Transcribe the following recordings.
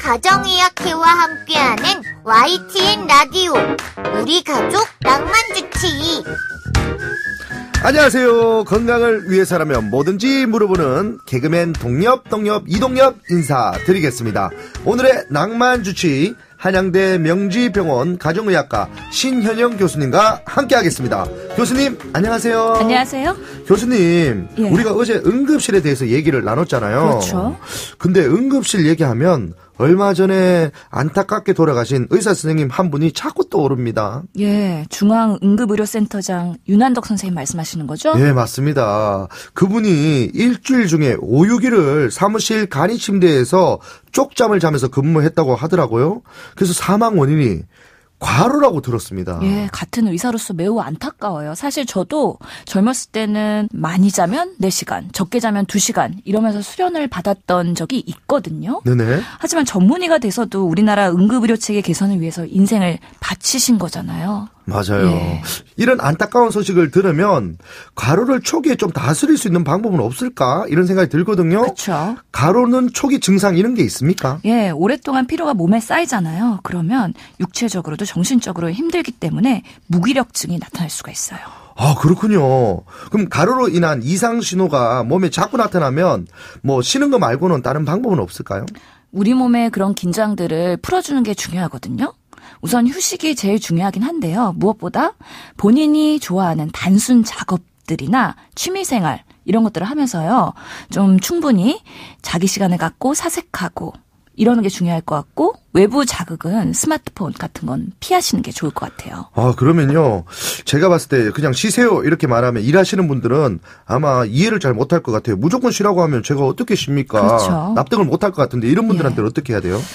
가정의학회와 함께하는 YTN 라디오 우리 가족 낭만주치. 안녕하세요. 건강을 위해서라면 뭐든지 물어보는 개그맨 동엽 이동엽 인사드리겠습니다. 오늘의 낭만주치 한양대 명지병원 가정의학과 신현영 교수님과 함께하겠습니다. 교수님 안녕하세요. 안녕하세요. 교수님, 예. 우리가 어제 응급실에 대해서 얘기를 나눴잖아요. 그렇죠. 근데 응급실 얘기하면 얼마 전에 안타깝게 돌아가신 의사 선생님 한 분이 자꾸 떠오릅니다. 예, 중앙응급의료센터장 윤한덕 선생님 말씀하시는 거죠? 예, 맞습니다. 그분이 일주일 중에 5, 6일을 사무실 간이 침대에서 쪽잠을 자면서 근무했다고 하더라고요. 그래서 사망 원인이 과로라고 들었습니다. 예, 같은 의사로서 매우 안타까워요. 사실 저도 젊었을 때는 많이 자면 4시간, 적게 자면 2시간 이러면서 수련을 받았던 적이 있거든요. 네네. 하지만 전문의가 돼서도 우리나라 응급의료체계 개선을 위해서 인생을 바치신 거잖아요. 맞아요. 예. 이런 안타까운 소식을 들으면 과로를 초기에 좀 다스릴 수 있는 방법은 없을까? 이런 생각이 들거든요. 그렇죠. 과로는 초기 증상 이런 게 있습니까? 예, 오랫동안 피로가 몸에 쌓이잖아요. 그러면 육체적으로도 정신적으로 힘들기 때문에 무기력증이 나타날 수가 있어요. 아, 그렇군요. 그럼 과로로 인한 이상 신호가 몸에 자꾸 나타나면 뭐 쉬는 거 말고는 다른 방법은 없을까요? 우리 몸의 그런 긴장들을 풀어주는 게 중요하거든요. 우선 휴식이 제일 중요하긴 한데요. 무엇보다 본인이 좋아하는 단순 작업들이나 취미생활 이런 것들을 하면서요. 좀 충분히 자기 시간을 갖고 사색하고 이러는 게 중요할 것 같고 외부 자극은 스마트폰 같은 건 피하시는 게 좋을 것 같아요. 아, 그러면요. 제가 봤을 때 그냥 쉬세요 이렇게 말하면 일하시는 분들은 아마 이해를 잘 못할 것 같아요. 무조건 쉬라고 하면 제가 어떻게 쉽니까? 그렇죠. 납득을 못할 것 같은데 이런 분들한테는 어떻게 해야 돼요?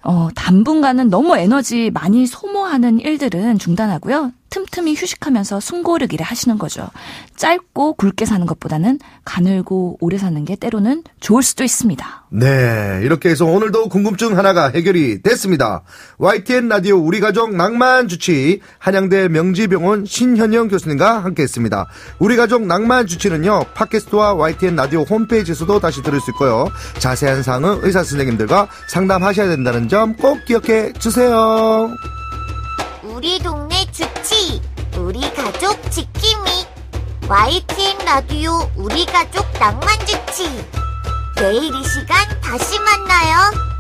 당분간은 너무 에너지 많이 소모하는 일들은 중단하고요. 틈틈이 휴식하면서 숨고르기를 하시는 거죠. 짧고 굵게 사는 것보다는 가늘고 오래 사는 게 때로는 좋을 수도 있습니다. 네, 이렇게 해서 오늘도 궁금증 하나가 해결이 됐습니다. YTN 라디오 우리 가족 낭만 주치 한양대 명지병원 신현영 교수님과 함께했습니다. 우리 가족 낭만 주치는요 팟캐스트와 YTN 라디오 홈페이지에서도 다시 들을 수 있고요. 자세한 사항은 의사 선생님들과 상담하셔야 된다는 점 꼭 기억해 주세요. 우리 동네 주치 우리 가족 지킴이 YTN 라디오 우리 가족 낭만주치. 내일 이 시간 다시 만나요.